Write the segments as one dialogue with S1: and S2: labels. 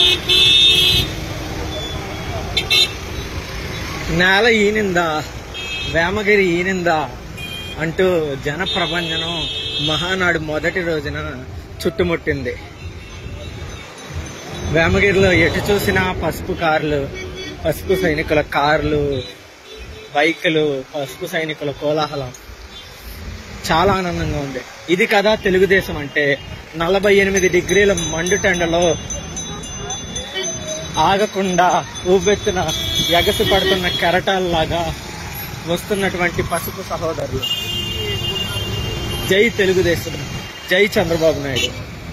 S1: నేల ఈనిందా వేమగిరి ఈనిందా అంటూ జన ప్రభంజనం మహానాడు మొదటి రోజున చుట్టుముట్టింది. వేమగిరిలో ఎటు చూసినా పసుపు కార్లు, పసుపు సైనికుల కార్లు, బైకులు, పసుపు సైనికుల కోలాహలం. చాలా ఆనందంగా ఉంది. ఇది కదా తెలుగుదేశం అంటే. 48 డిగ్రీల మండుటెండలో ఆగకుండా ఊబెత్తున ఎగసి పడుతున్న కెరటాల్లాగా వస్తున్నటువంటి పసుపు సహోదరులు. జై తెలుగుదేశం, జై చంద్రబాబు నాయుడు.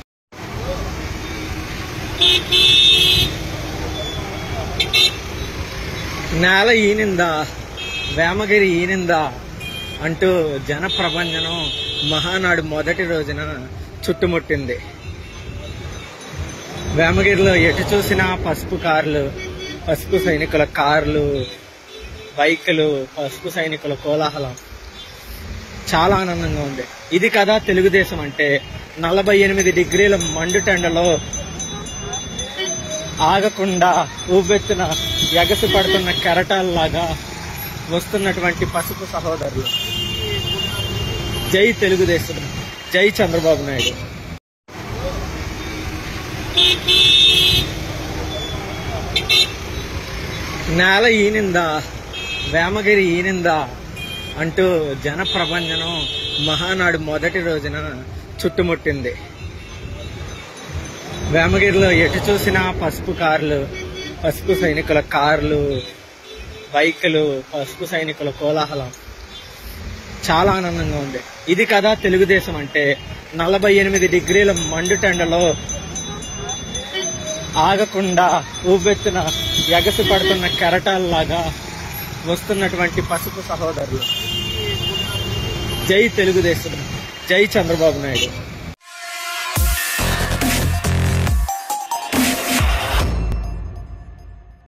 S1: నేల ఈనిందా వేమగిరి ఈనిందా అంటూ జన ప్రభంజనం మహానాడు మొదటి రోజున చుట్టుముట్టింది. వేమగిరిలో ఎటు చూసినా పసుపు కార్లు, పసుపు సైనికుల కార్లు, బైకులు, పసుపు సైనికుల కోలాహలం. చాలా ఆనందంగా ఉంది. ఇది కదా తెలుగుదేశం అంటే. 48 డిగ్రీల మండుటెండలో ఆగకుండా ఊబెత్తున ఎగసి పడుతున్న కెరటాల్లాగా వస్తున్నటువంటి పసుపు సహోదరులు. జై తెలుగుదేశం, జై చంద్రబాబు నాయుడు. నేల ఈనిందా వేమగిరి ఈనిందా అంటూ జన ప్రభంజనం మహానాడు మొదటి రోజున చుట్టుముట్టింది. వేమగిరిలో ఎటు చూసినా పసుపు కార్లు, పసుపు సైనికుల కార్లు, బైకులు, పసుపు సైనికుల కోలాహలం. చాలా ఆనందంగా ఉంది. ఇది కదా తెలుగుదేశం అంటే. 48 డిగ్రీల మండుటెండలో ఆగకుండా ఊబెత్తున ఎగసి పడుతున్న కెరటాల్లాగా వస్తున్నటువంటి పసుపు సహోదరులు. జై తెలుగుదేశం, జై చంద్రబాబు నాయుడు.